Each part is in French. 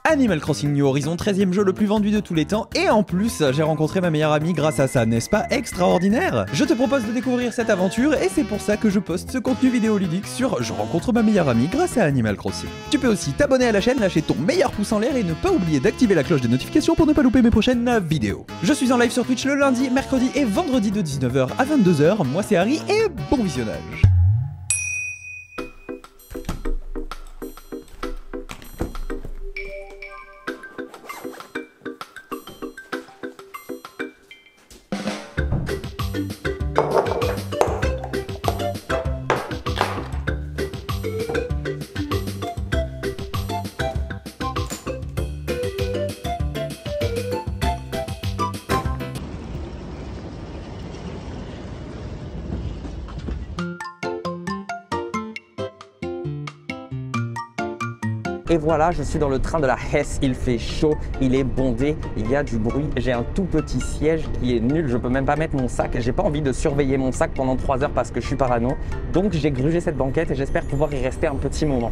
Animal Crossing New Horizons, 13e jeu le plus vendu de tous les temps, et en plus, j'ai rencontré ma meilleure amie grâce à ça, n'est-ce pas extraordinaire? Je te propose de découvrir cette aventure, et c'est pour ça que je poste ce contenu vidéoludique sur Je rencontre ma meilleure amie grâce à Animal Crossing. Tu peux aussi t'abonner à la chaîne, lâcher ton meilleur pouce en l'air et ne pas oublier d'activer la cloche de notification pour ne pas louper mes prochaines vidéos. Je suis en live sur Twitch le lundi, mercredi et vendredi de 19h à 22h, moi c'est Harry et bon visionnage. Et voilà, je suis dans le train de la Hesse, il fait chaud, il est bondé, il y a du bruit, j'ai un tout petit siège qui est nul, je peux même pas mettre mon sac, j'ai pas envie de surveiller mon sac pendant 3 heures parce que je suis parano, donc j'ai grugé cette banquette et j'espère pouvoir y rester un petit moment.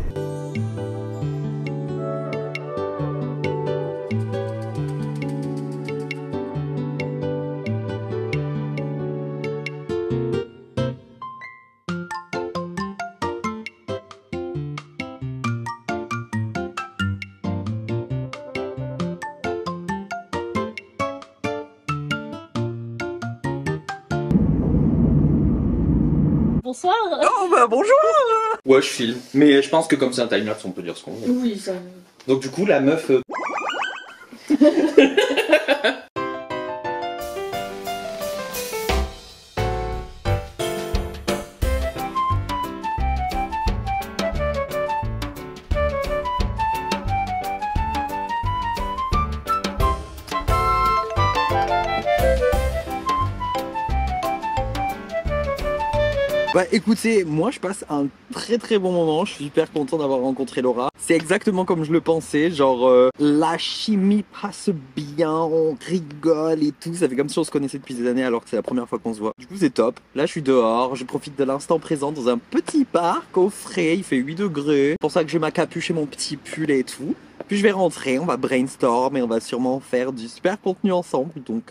Bonsoir. Oh bah bonjour. Ouais, je filme. Mais je pense que comme c'est un timelapse, on peut dire ce qu'on veut. Oui, ça. Donc du coup, la meuf... Bah écoutez, moi je passe un très bon moment, je suis super content d'avoir rencontré Laura. C'est exactement comme je le pensais, genre la chimie passe bien, on rigole et tout. Ça fait comme si on se connaissait depuis des années alors que c'est la première fois qu'on se voit. Du coup c'est top, là je suis dehors, je profite de l'instant présent dans un petit parc au frais, il fait 8 degrés. C'est pour ça que j'ai ma capuche et mon petit pull et tout. Puis je vais rentrer, on va brainstorm et on va sûrement faire du super contenu ensemble, donc...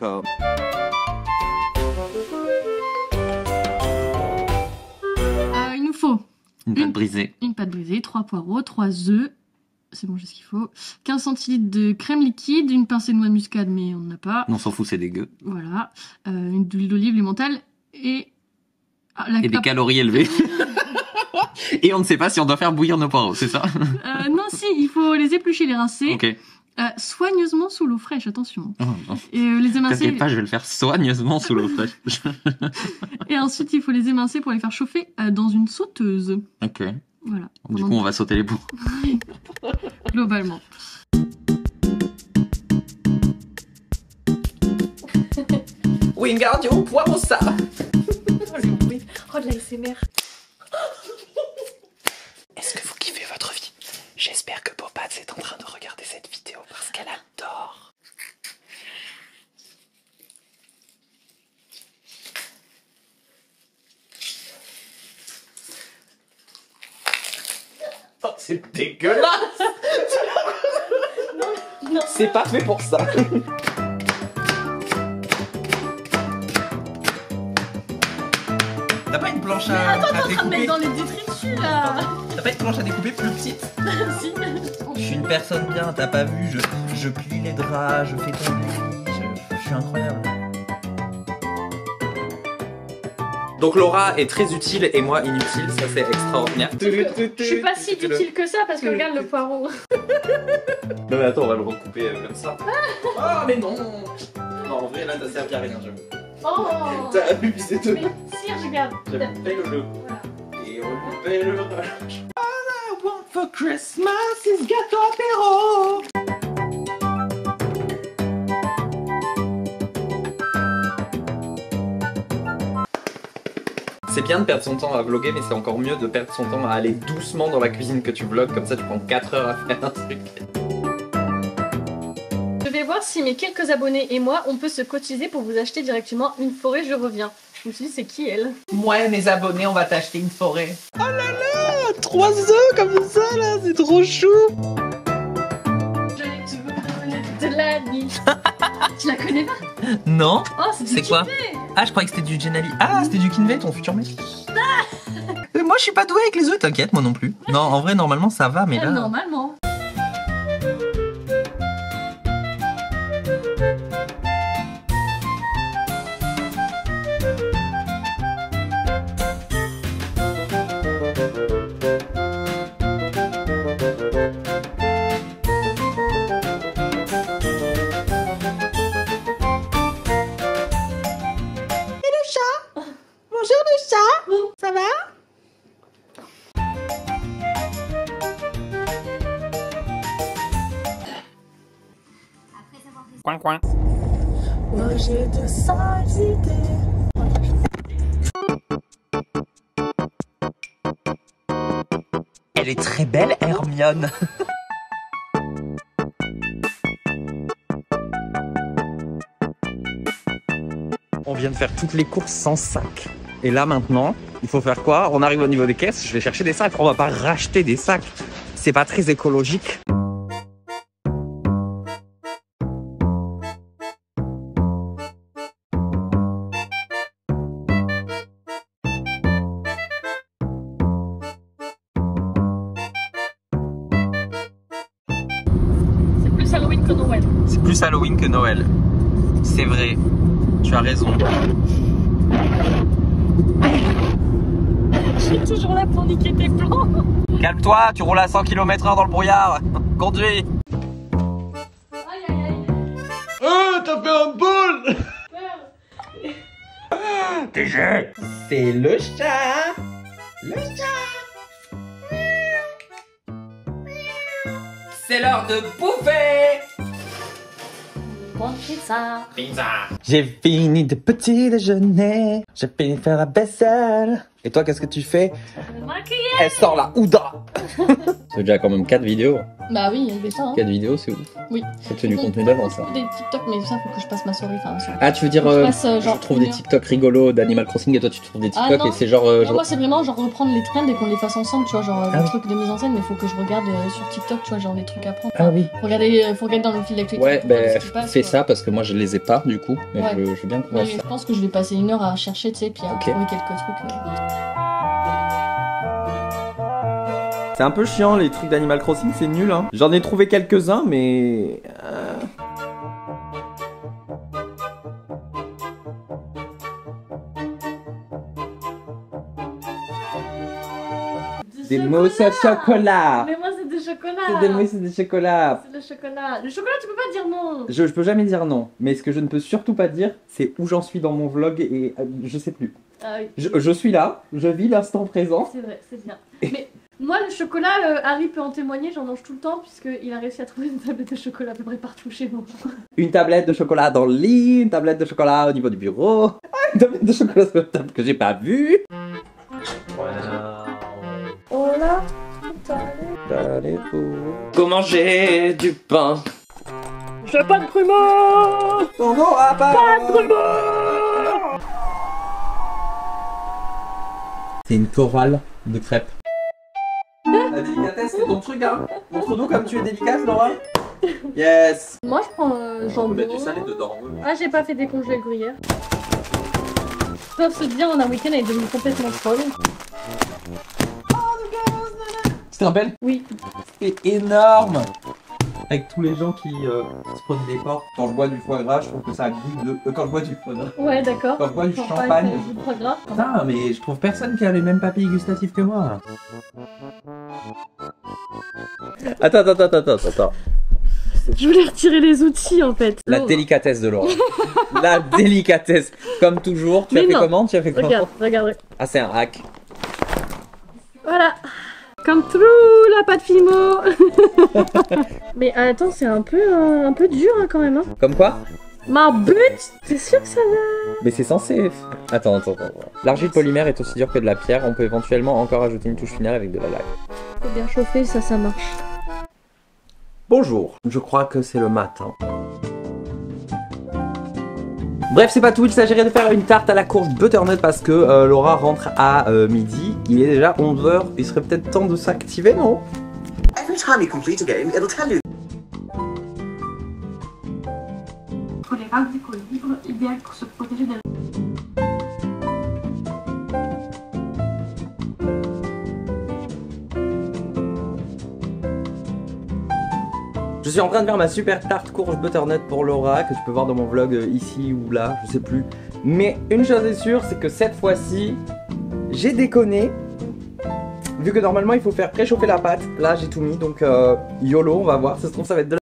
Une pâte brisée. Une pâte brisée, 3 poireaux, 3 œufs. C'est bon, j'ai ce qu'il faut. 15 centilitres de crème liquide, une pincée de noix de muscade, mais on n'en a pas. On s'en fout, c'est dégueu. Voilà. Une huile d'olive, l'emmental et... et des calories élevées. Et on ne sait pas si on doit faire bouillir nos poireaux, c'est ça? Non, si, il faut les éplucher, les rincer. Ok. Soigneusement sous l'eau fraîche, attention. Oh, non. Et les émincer. T'inquiète pas, je vais le faire soigneusement sous l'eau fraîche. Et ensuite, il faut les émincer pour les faire chauffer dans une sauteuse. Ok. Voilà. Du coup, on va sauter les bouts. Globalement. Wingardium Poirosa. Oh, le bruit. Oh, de l'ASMR. Est-ce que vous kiffez votre vie? J'espère que Popat est en train de regarder cette vidéo parce qu'elle adore. Oh, c'est dégueulasse. Non. C'est pas fait pour ça. T'as pas une planche Mais à attends, t'es en train de découper? mettre dans les détritus là. T'as pas une planche à découper plus petite? Si. Je suis une personne bien, t'as pas vu, je plie les draps, je fais ton lit, je suis incroyable. Donc Laura est très utile et moi inutile, ça c'est extraordinaire. Je suis pas si utile que ça parce que regarde le poireau. Non mais attends, on va le recouper comme ça. Ah mais non. Non, en vrai là t'as servi à rien, j'avoue. Oh. T'as abusé de... Mais si, regarde. J'avais fait le jeu. Voilà. Et on coupait le relâche. All I want for Christmas is gâteau apéro. C'est bien de perdre son temps à vlogger, mais c'est encore mieux de perdre son temps à aller doucement dans la cuisine que tu vlogs, comme ça tu prends 4 heures à faire un truc. Je vais voir si mes quelques abonnés et moi, on peut se cotiser pour vous acheter directement une forêt, je reviens. Je me suis dit, c'est qui elle? Moi, mes abonnés, on va t'acheter une forêt. Oh là là, 3 œufs comme ça là, c'est trop chou. Je l'ai. Gennali. Tu la connais pas? Non. Oh, C'est quoi? Ah, je croyais que c'était du Gennali. Ah, c'était du Kinvey, ton futur mec. Moi, je suis pas doué avec les œufs, t'inquiète, moi non plus. Non, en vrai, normalement, ça va, mais là... Normalement. Bonjour le chat, ça va? Coin, coin. Moi j'ai de sales idées. Elle est très belle, Hermione. On vient de faire toutes les courses sans sac. Et là maintenant, il faut faire quoi? On arrive au niveau des caisses, je vais chercher des sacs. On va pas racheter des sacs. C'est pas très écologique. C'est plus Halloween que Noël. C'est plus Halloween que Noël. C'est vrai. Tu as raison. Je suis toujours là pour niquer tes plans. Calme-toi, tu roules à 100 km/h dans le brouillard. Conduis. Aïe aïe aïe. Oh, t'as fait un bol! C'est le chat. Le chat. C'est l'heure de bouffer. Bonne pizza. Pizza. J'ai fini de petit déjeuner. J'ai fini de faire la vaisselle. Et toi, qu'est-ce que tu fais? Maquillée. Elle sort la houda. C'est déjà quand même 4 vidéos. Bah oui, il y avait ça. Hein. 4 vidéos, c'est ouf. Oui. C'est du contenu d'avance, ça. Des TikTok, mais ça, faut que je passe ma soirée. Enfin, Ah, tu veux dire, je passe, je genre, trouve des TikTok rigolos d'Animal Crossing et toi tu trouves des Ah, TikTok non. et c'est genre. Non, moi, c'est vraiment genre reprendre les trends et qu'on les fasse ensemble, tu vois, genre Ah des oui. trucs de mise en scène, mais faut que je regarde sur TikTok, tu vois, genre des trucs à prendre. Ah oui. Faut regarder dans le fil d'actualité. Ouais, pour voir ben ce qui passe, fais quoi. ça parce que moi je les ai pas du coup. Mais Ouais. je veux bien qu'on Ouais, fasse mais ça. je pense que je vais passer 1 heure à chercher, tu sais, puis à Ok. trouver quelques trucs. C'est un peu chiant les trucs d'Animal Crossing, c'est nul hein. J'en ai trouvé quelques-uns mais... Des mousses au chocolat. Mais moi, c'est du chocolat. C'est des mousses de chocolat. C'est le chocolat. Le chocolat, tu peux pas dire non. Je peux jamais dire non, mais ce que je ne peux surtout pas dire, c'est où j'en suis dans mon vlog et je sais plus. Ah oui, Je suis là, je vis l'instant présent. c'est vrai, c'est bien. Mais moi, le chocolat, Harry peut en témoigner, j'en mange tout le temps, puisqu'il a réussi à trouver une tablette de chocolat à peu près partout chez moi. Une tablette de chocolat dans le lit, une tablette de chocolat au niveau du bureau, une tablette de chocolat sur la table que j'ai pas vue. Oh là. Comment manger du pain? Je veux pas de grumeaux. Ton aura pas Pas de grumeaux. C'est une chorale de crêpes. La délicatesse, c'est ton truc, hein. Montre-nous comme tu es délicate, Laura. Yes. Moi, je prends On jambon. peut mettre du salé dedans. Ah, j'ai pas fait décongeler le gruyère. Sauf se dire, on a un week-end, elle est devenue complètement folle. Tu te rappelles? Oui. C'est énorme. Avec tous les gens qui se prennent des portes. Quand je bois du foie gras, je trouve que ça a goût de... quand je bois du foie gras. Ouais, d'accord. Quand je bois du Champagne, champagne. c'est du foie gras. Putain, mais je trouve personne qui a les mêmes papilles gustatives que moi. Attends. Je voulais retirer les outils, en fait. La Non. délicatesse de Laura. La délicatesse. Comme toujours, tu as Mais fait non. comment? Tu as fait comment? Regarde. Ah, c'est un hack. Voilà. Comme trou, la pâte Fimo. Mais attends, c'est un peu dur hein, quand même. Hein. Comme quoi? Ma but, t'es sûr que ça va? Mais c'est censé. Attends. L'argile polymère est aussi dur que de la pierre. On peut éventuellement encore ajouter une touche finale avec de la lave. Faut bien chauffer, ça marche. Bonjour, je crois que c'est le matin. Bref, c'est pas tout, il s'agirait de faire une tarte à la courge butternut parce que Laura rentre à midi. Il est déjà 11h, il serait peut-être temps de s'activer, non? Every time you complete a game, it'll tell you. contre les rats d'équilibre, idéal pour se protéger des... Je suis en train de faire ma super tarte courge butternut pour Laura, que tu peux voir dans mon vlog ici ou là, je sais plus. Mais une chose est sûre, c'est que cette fois-ci, j'ai déconné. Vu que normalement il faut faire préchauffer la pâte, là j'ai tout mis, donc YOLO, on va voir, ça se trouve ça va être de la...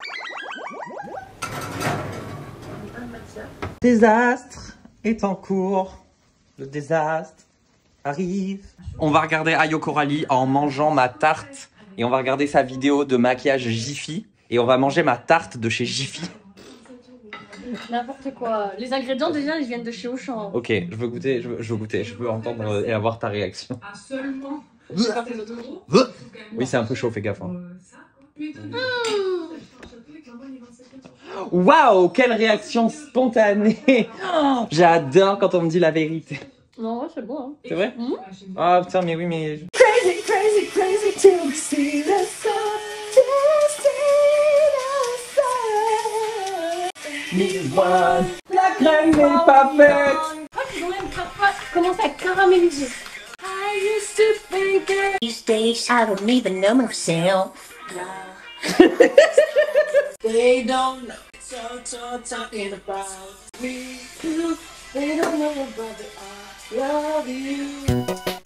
Désastre est en cours, le désastre arrive. On va regarder Ayo Coralie en mangeant ma tarte, et on va regarder sa vidéo de maquillage Jiffy. Et on va manger ma tarte de chez Jiffy. N'importe quoi. Les ingrédients déjà ils viennent de chez Auchan. Ok, je veux goûter, je veux goûter, je veux entendre et avoir ta réaction. Oui, c'est un peu chaud, fais gaffe. Hein. Waouh, quelle réaction spontanée. Oh, j'adore quand on me dit la vérité. Non, ouais, c'est bon. Hein. C'est vrai? Ah putain, mais oui, mais... Crazy, crazy, crazy till we see the sun. La crème n'est pas faite. Ils ont même commencé à caraméliser. I used to think that these days I don't even know myself. They don't know. Talking about me. They don't know about the I love you.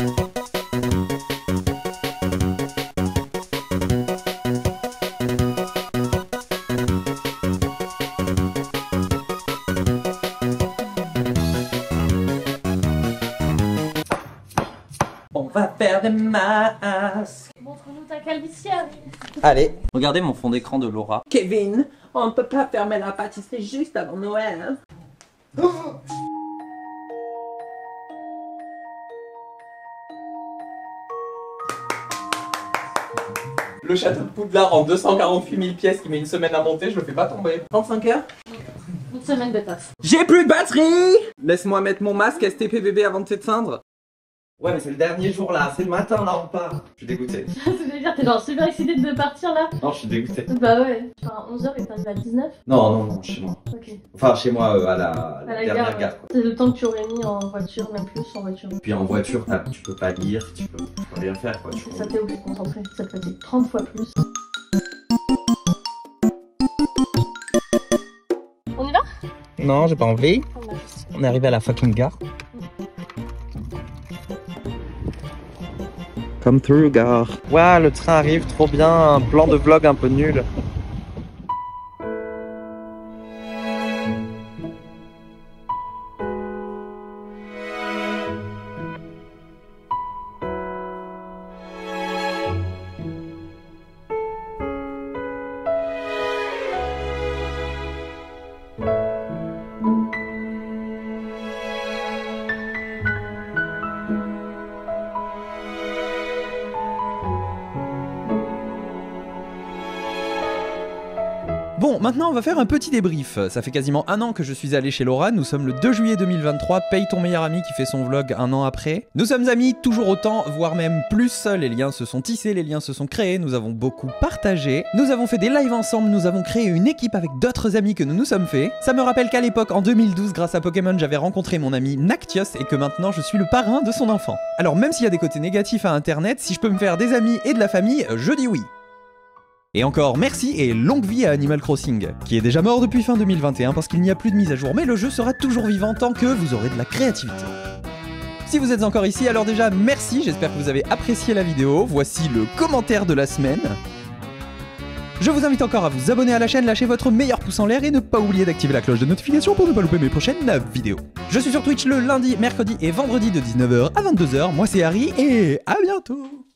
On va faire des masques. Montre-nous ta calvitie. Allez, regardez mon fond d'écran de Laura. Kevin, on ne peut pas fermer la pâtisserie juste avant Noël. Oh. Le château de Poudlard en 248 000 pièces qui met une semaine à monter, je le fais pas tomber. 35 heures. Une semaine de taf. J'ai plus de batterie. Laisse-moi mettre mon masque STP bébé avant de t'éteindre. Ouais, mais c'est le dernier jour là, c'est le matin là, on part. Je suis dégoûté. C'est-à-dire, t'es genre super excité de partir là? Non, je suis dégoûté. Bah ouais. Enfin, 11h et t'arrives à 19? Non, chez moi. Ok. Enfin, chez moi, à la dernière gare. C'est le temps que tu aurais mis en voiture, même plus en voiture. Puis en voiture, tu peux pas lire, tu peux rien faire quoi. Ça t'est obligé de te concentrer, ça te fatigue 30 fois plus. On y va? Non, j'ai pas envie. On est arrivé à la fucking gare. Come through, gare. Waouh, le train arrive, trop bien. Un plan de vlog un peu nul. Bon, maintenant on va faire un petit débrief. Ça fait quasiment un an que je suis allé chez Laura, nous sommes le 2 juillet 2023, paye ton meilleur ami qui fait son vlog un an après. Nous sommes amis toujours autant, voire même plus, les liens se sont tissés, les liens se sont créés, nous avons beaucoup partagé, nous avons fait des lives ensemble, nous avons créé une équipe avec d'autres amis que nous nous sommes fait. Ça me rappelle qu'à l'époque, en 2012, grâce à Pokémon, j'avais rencontré mon ami Nactios et que maintenant je suis le parrain de son enfant. Alors même s'il y a des côtés négatifs à internet, si je peux me faire des amis et de la famille, je dis oui. Et encore merci et longue vie à Animal Crossing, qui est déjà mort depuis fin 2021 parce qu'il n'y a plus de mise à jour, mais le jeu sera toujours vivant tant que vous aurez de la créativité. Si vous êtes encore ici, alors déjà merci, j'espère que vous avez apprécié la vidéo, voici le commentaire de la semaine. Je vous invite encore à vous abonner à la chaîne, lâcher votre meilleur pouce en l'air et ne pas oublier d'activer la cloche de notification pour ne pas louper mes prochaines vidéos. Je suis sur Twitch le lundi, mercredi et vendredi de 19h à 22h, moi c'est Harry et à bientôt.